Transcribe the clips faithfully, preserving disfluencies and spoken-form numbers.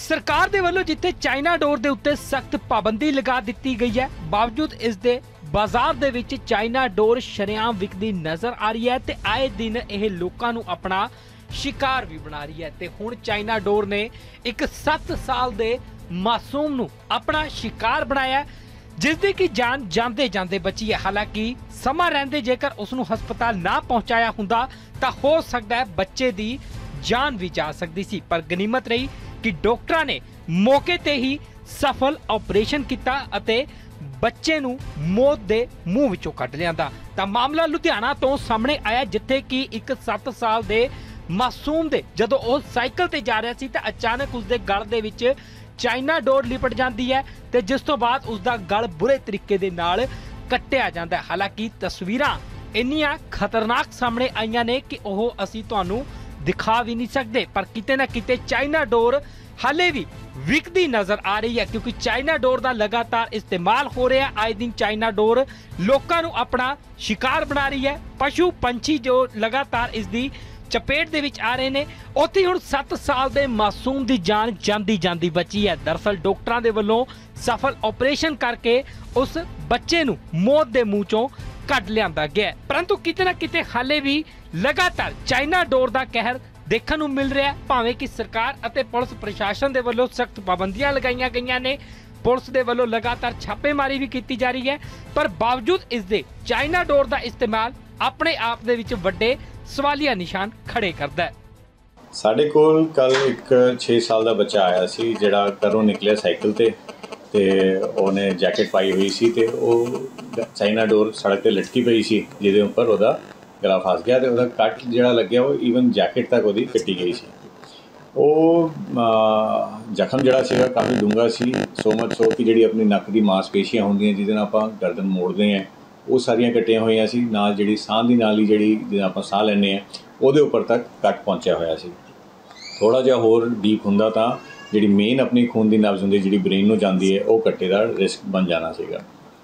सरकार दे वल्लों जिथे चाइना डोर दे उत्ते सख्त पाबंदी लगा दी गई है, बावजूद इस दे बाजार दे विच चाइना डोर शरेआम विकदी नज़र आ रही है ते आए दिन यह लोकां नूं अपना शिकार भी बना रही है। ते हुण चाइना डोर ने एक सत्त साल दे मासूम नूं अपना शिकार बनाया, जिसदी की जान जांदे जांदे बची है। हालांकि समा रहिंदे जेकर उसनूं हस्पताल ना पहुंचाया हुंदा तां हो सकदा है बच्चे दी जान भी जा सकदी सी, पर गनीमत रही कि डॉक्टरां ने मौके ते ही सफल ऑपरेशन किया अते बच्चे नूं मौत दे मूंह विचों कढ लिआंदा। तां मामला लुधियाना तो सामने आया, जिथे कि एक सत्त साल दे मासूम दे जदों ਉਹ साइकिल ते जा रहा सी तां अचानक उसदे गल दे विच चाइना डोर लिपट जाती है ते जिस तो बाद उसका गल बुरे तरीके दे नाल कट्टिया जाता है। हालांकि तस्वीरां इन्नियां खतरनाक सामने आईयां ने कि ओह असीं तुहानूं दिखा भी नहीं सकते, पर किते ना किते चाइना डोर हाले भी विकदी नजर आ रही है, क्योंकि चाइना डोर का लगातार इस्तेमाल हो रहा है। आए दिन चाइना डोर लोकां नूं अपना शिकार बना रही है। पशु पंछी जो लगातार इसकी चपेट दे विच आ रहे ने, उत्थे हुण सत्त साल दे मासूम दी जान जांदी जांदी बची है। दरअसल डॉक्टरां दे वल्लों सफल ऑपरेशन करके उस बच्चे नूं मौत दे मूंह चों कढ लिआंदा गया, परंतु किते ना किते हाले भी लगातार चाइना डोर दा कहर देखण नूं मिल रहा है। भावें कि सरकार अते पुलिस प्रशासन दे वल्लों सख्त पाबंदियां लगाईआं गईआं ने, पुलिस दे वल्लों लगातार छापेमारी भी की जा रही है, पर बावजूद इस दे चाइना डोर दा इस्तेमाल अपने आप दे विच वड्डे सवालिया निशान खड़े करता है। साडे कोल कल एक छे साल का बच्चा आया सी, जिहड़ा घरों निकलिया साइकिल ते ते ओहने जैकेट पाई हुई सी ते ओह चाइना डोर सड़क ते लटकी पई सी, जिहदे उपर ओहदा गला फस गया ते ओहदा कट जिहड़ा लग्या वो ईवन जैकेट तक ओहदी कट्टी गई सी। ਉਹ ਜ਼ਖਮ ਜਿਹੜਾ ਸੀਗਾ ਕਾਫੀ ਡੂੰਘਾ ਸੀ, ਸੋ ਮਚ ਸੋ ਕਿ ਜਿਹੜੀ ਆਪਣੀ ਨੱਕ ਦੀ ਮਾਸਪੇਸ਼ੀਆਂ ਹੁੰਦੀਆਂ ਜਿਹਦੇ ਨਾਲ ਆਪਾਂ ਗਰਦਨ ਮੋੜਦੇ ਹਾਂ ਉਹ ਸਾਰੀਆਂ ਕੱਟੀਆਂ ਹੋਈਆਂ ਸੀ, ਨਾਲ ਜਿਹੜੀ ਸਾਹ ਦੀ ਨਾਲੀ ਜਿਹੜੀ ਜਿਹਦੇ ਆਪਾਂ ਸਾਹ ਲੈਂਦੇ ਹਾਂ ਉਹਦੇ ਉੱਪਰ ਤੱਕ ਕੱਟ ਪਹੁੰਚਿਆ ਹੋਇਆ ਸੀ। ਥੋੜ੍ਹਾ ਜਿਹਾ ਹੋਰ ਡੀਪ ਹੁੰਦਾ ਤਾਂ ਜਿਹੜੀ ਮੇਨ ਆਪਣੀ ਖੂਨ ਦੀ ਨਬਜ਼ ਹੁੰਦੀ ਜਿਹੜੀ ਬ੍ਰੇਨ ਨੂੰ ਜਾਂਦੀ ਹੈ ਉਹ ਕੱਟੇ ਦਾ ਰਿਸਕ ਬਣ ਜਾਣਾ ਸੀਗਾ।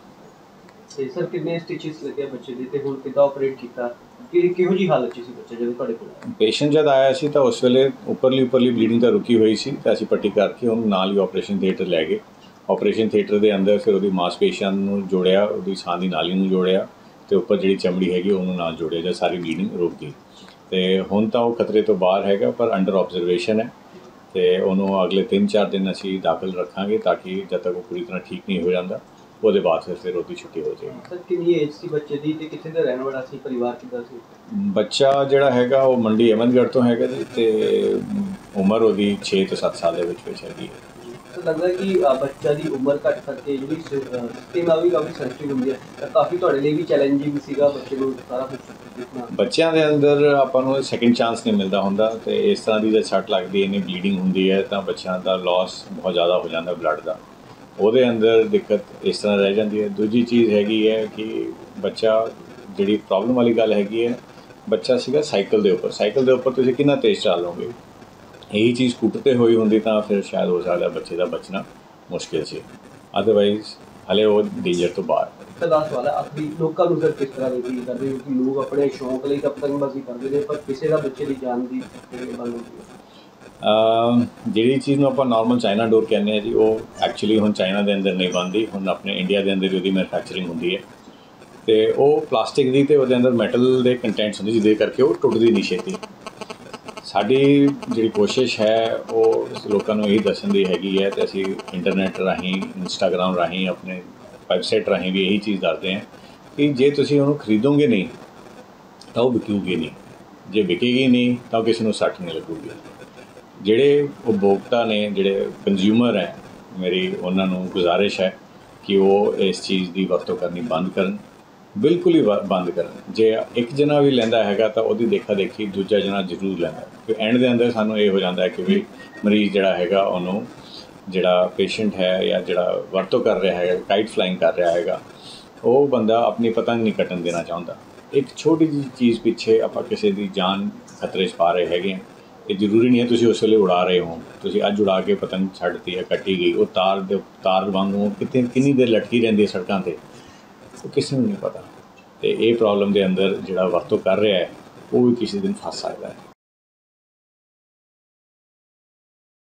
ਤੇ ਸਰ ਕਿੰਨੇ ਸਟਿਚਸ ਲੱਗੇ ਬੱਚੇ ਦੇ ਤੇ ਹੁਣ ਕਿੱਦਾਂ ਆਪਰੇਟ ਕੀਤਾ, ਕਿ ਕਿਹੋ ਜੀ ਹਾਲਤ 'ਚ ਸੀ ਬੱਚਾ ਜਦੋਂ ਤੁਹਾਡੇ ਕੋਲ? ਪੇਸ਼ੈਂਟ ਜਦ ਆਇਆ ਸੀ ਤਾਂ ਉਸ ਵੇਲੇ ਉੱਪਰਲੀ ਉੱਪਰਲੀ ਬਲੀਡਿੰਗ ਤਾਂ ਰੁਕੀ ਹੋਈ ਸੀ ਤਾਂ ਅਸੀਂ ਪੱਟੀ ਕਰਕੇ ਉਹਨੂੰ ਨਾਲ ਹੀ ਆਪਰੇਸ਼ਨ ਥੀਏਟਰ ਲੈ ਗਏ। ਆਪਰੇਸ਼ਨ ਥੀਏਟਰ ਦੇ ਅੰਦਰ ਫਿਰ ਉਹਦੀ ਮਾਸਪੇਸ਼ੀਆਂ ਨੂੰ ਜੋੜਿਆ, ਉਹਦੀ ਸਾਹ ਦੀ ਨਾਲੀ ਨੂੰ ਜੋੜਿਆ ਤੇ ਉੱਪਰ ਜਿਹੜੀ ਚਮੜੀ ਹੈਗੀ ਉਹਨੂੰ ਨਾਲ ਜੋੜਿਆ, ਜਦ ਸਾਰੀ ਬਲੀਡਿੰਗ ਰੁਕ ਗਈ। ਤੇ ਹੁਣ ਤਾਂ ਉਹ ਖਤਰੇ ਤੋਂ ਬਾਹਰ ਹੈਗਾ, ਪਰ ਅੰਡਰ ਆਬਜ਼ਰਵੇਸ਼ਨ ਹੈ ਤੇ ਉਹਨੂੰ ਅਗਲੇ ਤਿੰਨ ਚਾਰ ਦਿਨ ਅਸੀਂ ਦਾਖਲ ਰੱਖਾਂਗੇ ਤਾਂ ਕਿ ਜਦ ਤੱਕ ਉਹ ਪੂਰੀ ਤਰ੍ਹਾਂ ਠੀਕ ਨਹੀਂ ਹੋ ਜਾਂਦਾ ਉਹਦੇ ਬਾਅਦ ਫਿਰ ਫਿਰ ਉਹਦੀ ਛੁੱਟੀ ਹੋ ਜਾਏਗੀ। ਸਰ ਕਿੰਨੀ ਏਜ ਸੀ ਬੱਚੇ ਦੀ ਤੇ ਕਿੱਥੇ ਦਾ ਰਹਿਣ ਵਾਲਾ ਸੀ, ਪਰਿਵਾਰ ਕਿੱਦਾਂ ਸੀ? ਬੱਚਾ ਜਿਹੜਾ ਹੈਗਾ ਉਹ ਮੰਡੀ ਅਹਿਮਦਗੜ੍ਹ ਤੋਂ ਹੈਗਾ ਜੀ ਤੇ ਉਮਰ ਉਹਦੀ ਛੇ ਤੋਂ ਸੱਤ ਸਾਲ ਦੇ ਵਿੱਚ ਵਿੱਚ ਹੈਗੀ ਹੈ। ਸਰ ਲੱਗਦਾ ਕਿ ਬੱਚਾ ਦੀ ਉਮਰ ਘੱਟ ਕਰਕੇ ਜਿਹੜੀ ਸਿਸਟਮ ਆ ਵੀ ਕਾਫੀ ਸੈਂਸਿਟਿਵ ਹੁੰਦੀ ਹੈ, ਤਾਂ ਕਾਫੀ ਤੁਹਾਡੇ ਲਈ ਵੀ ਚੈਲੰਜਿੰਗ ਸੀਗਾ ਬੱਚੇ ਨੂੰ ਸਾਰਾ ਕੁਝ ਦੇਖਣਾ। ਬੱਚਿਆਂ ਦੇ ਅੰਦਰ ਆਪਾਂ ਨੂੰ ਸੈਕਿੰਡ ਚਾਂਸ ਨਹੀਂ ਮਿਲਦਾ ਹੁੰਦਾ ਤੇ ਇਸ ਤਰ੍ਹਾਂ ਦੀ ਜਦ ਸੱਟ ਲੱਗਦੀ ਹੈ, ਇੰਨੀ ਬਲੀਡਿੰਗ ਹੁੰਦੀ ਹੈ ਤਾਂ ਬੱਚਿਆਂ ਦਾ ਲਾਸ ਬਹੁਤ ਜ਼ਿਆਦਾ ਹੋ ਜਾਂਦਾ ਬਲੱਡ ਦਾ, ਉਹਦੇ ਅੰਦਰ ਦਿੱਕਤ ਇਸ ਤਰ੍ਹਾਂ ਰਹਿ ਜਾਂਦੀ ਹੈ। ਦੂਜੀ ਚੀਜ਼ ਹੈਗੀ ਹੈ ਕਿ ਬੱਚਾ ਜਿਹੜੀ ਪ੍ਰੋਬਲਮ ਵਾਲੀ ਗੱਲ ਹੈਗੀ ਹੈ, ਬੱਚਾ ਸੀਗਾ ਸਾਈਕਲ ਦੇ ਉੱਪਰ, ਸਾਈਕਲ ਦੇ ਉੱਪਰ ਤੁਸੀਂ ਕਿੰਨਾ ਤੇਜ਼ ਚੱਲੋਗੇ, ਇਹੀ ਚੀਜ਼ ਸਕੂਟਰ 'ਤੇ ਹੋਈ ਹੁੰਦੀ ਤਾਂ ਫਿਰ ਸ਼ਾਇਦ ਹੋ ਸਕਦਾ ਬੱਚੇ ਦਾ ਬਚਣਾ ਮੁਸ਼ਕਿਲ ਸੀ, ਅਦਰਵਾਈਜ਼ ਹਲੇ ਉਹ ਡੇਂਜਰ ਤੋਂ ਬਾਹਰ। ਲਾਸਟ ਵਾਲਾ ਆਖਰੀ ਲੋਕਾਂ ਨੂੰ ਸਰ ਕਿਸ ਤਰ੍ਹਾਂ ਦੀ ਫੀਲ ਕਰਦੇ ਹੋ ਕਿ ਲੋਕ ਆਪਣੇ ਸ਼ੌਂਕ ਲਈ ਤਾਂ ਪਤੰਗਬਾਜ਼ੀ ਕਰਦੇ ਨੇ, ਪਰ ਕਿਸੇ ਦਾ ਬੱਚੇ ਦੀ ਜਾਨ ਦੀ ਬੰਦ ਹੁੰਦੀ ਹੈ? ਜਿਹੜੀ ਚੀਜ਼ ਨੂੰ ਆਪਾਂ ਨਾਰਮਲ ਚਾਈਨਾ ਡੋਰ ਕਹਿੰਦੇ ਹਾਂ ਜੀ, ਉਹ ਐਕਚੁਅਲੀ ਹੁਣ ਚਾਈਨਾ ਦੇ ਅੰਦਰ ਨਹੀਂ ਬਣਦੀ, ਹੁਣ ਆਪਣੇ ਇੰਡੀਆ ਦੇ ਅੰਦਰ ਉਹਦੀ ਮੈਨੂਫੈਕਚਰਿੰਗ ਹੁੰਦੀ ਹੈ ਅਤੇ ਉਹ ਪਲਾਸਟਿਕ ਦੀ ਅਤੇ ਉਹਦੇ ਅੰਦਰ ਮੈਟਲ ਦੇ ਕੰਟੈਂਟਸ ਹੁੰਦੇ ਜਿਹਦੇ ਕਰਕੇ ਉਹ ਟੁੱਟਦੀ ਨਹੀਂ ਛੇਤੀ। ਸਾਡੀ ਜਿਹੜੀ ਕੋਸ਼ਿਸ਼ ਹੈ ਉਹ ਲੋਕਾਂ ਨੂੰ ਇਹੀ ਦੱਸਣ ਦੀ ਹੈਗੀ ਹੈ ਅਤੇ ਅਸੀਂ ਇੰਟਰਨੈਟ ਰਾਹੀਂ, ਇੰਸਟਾਗ੍ਰਾਮ ਰਾਹੀਂ, ਆਪਣੇ ਵੈਬਸਾਈਟ ਰਾਹੀਂ ਵੀ ਇਹੀ ਚੀਜ਼ ਦੱਸਦੇ ਹਾਂ ਕਿ ਜੇ ਤੁਸੀਂ ਉਹਨੂੰ ਖਰੀਦੋਗੇ ਨਹੀਂ ਤਾਂ ਉਹ ਵਿਕੂਗੀ ਨਹੀਂ, ਜੇ ਵਿਕੇਗੀ ਨਹੀਂ ਤਾਂ ਉਹ ਕਿਸੇ ਨੂੰ ਸੱਟ ਨਹੀਂ ਲੱਗੂਗੀ। ਜਿਹੜੇ ਉਪਭੋਗਤਾ ਨੇ, ਜਿਹੜੇ ਕੰਜ਼ਿਊਮਰ ਹੈ, ਮੇਰੀ ਉਹਨਾਂ ਨੂੰ ਗੁਜ਼ਾਰਿਸ਼ ਹੈ ਕਿ ਉਹ ਇਸ ਚੀਜ਼ ਦੀ ਵਰਤੋਂ ਕਰਨੀ ਬੰਦ ਕਰਨ, ਬਿਲਕੁਲ ਹੀ ਬੰਦ ਕਰਨ। ਜੇ ਇੱਕ ਜਣਾ ਵੀ ਲੈਂਦਾ ਹੈਗਾ ਤਾਂ ਉਹਦੀ ਦੇਖਾ ਦੇਖੀ ਦੂਜਾ ਜਣਾ ਜ਼ਰੂਰ ਲੈਂਦਾ, ਕਿ ਐਂਡ ਦੇ ਅੰਦਰ ਸਾਨੂੰ ਇਹ ਹੋ ਜਾਂਦਾ ਹੈ ਕਿ ਵੀ ਮਰੀਜ਼ ਜਿਹੜਾ ਹੈਗਾ ਉਹਨੂੰ ਜਿਹੜਾ ਪੇਸ਼ੈਂਟ ਹੈ ਜਾਂ ਜਿਹੜਾ ਵਰਤੋਂ ਕਰ ਰਿਹਾ ਹੈਗਾ, ਕਾਈਟ ਫਲਾਈਂਗ ਕਰ ਰਿਹਾ ਹੈਗਾ, ਉਹ ਬੰਦਾ ਆਪਣੀ ਪਤੰਗ ਨਹੀਂ ਕੱਟਣ ਦੇਣਾ ਚਾਹੁੰਦਾ। ਇੱਕ ਛੋਟੀ ਜਿਹੀ ਚੀਜ਼ ਪਿੱਛੇ ਆਪਾਂ ਕਿਸੇ ਦੀ ਜਾਨ ਖਤਰੇ 'ਚ ਪਾ ਰਹੇ ਹੈਗੇ ਹਾਂ। ਇਹ ਜ਼ਰੂਰੀ ਨਹੀਂ ਹੈ ਤੁਸੀਂ ਉਸ ਵੇਲੇ ਉਡਾ ਰਹੇ ਹੋ, ਤੁਸੀਂ ਅੱਜ ਉਡਾ ਕੇ ਪਤੰਗ ਛੱਡਤੀ ਹੈ, ਕੱਟੀ ਗਈ, ਉਹ ਤਾਰ ਦੇ ਤਾਰ ਵਾਂਗੂ ਕਿਤੇ ਕਿੰਨੀ ਦੇਰ ਲਟਕੀ ਰਹਿੰਦੀ ਹੈ ਸੜਕਾਂ 'ਤੇ, ਉਹ ਕਿਸੇ ਨੂੰ ਨਹੀਂ ਪਤਾ। ਅਤੇ ਇਹ ਪ੍ਰੋਬਲਮ ਦੇ ਅੰਦਰ ਜਿਹੜਾ ਵਰਤੋਂ ਕਰ ਰਿਹਾ ਹੈ ਉਹ ਵੀ ਕਿਸੇ ਦਿਨ ਫਸ ਸਕਦਾ ਹੈ।